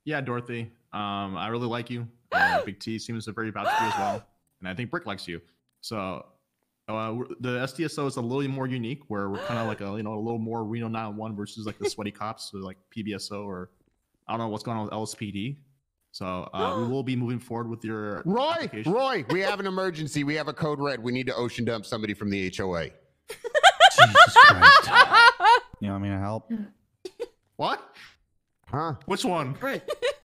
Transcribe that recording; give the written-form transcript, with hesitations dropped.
Yeah, Dorothy. I really like you. Big T seems to very vouch for you as well, and I think Brick likes you. So the SDSO is a little more unique, where we're kind of like a a little more Reno 911 versus like the sweaty cops, so like PBSO or I don't know what's going on with LSPD. So we will be moving forward with your application. Roy, we have an emergency. We have a code red. We need to ocean dump somebody from the HOA. Jesus Christ. You want me to help? What? Huh? Which one? Right.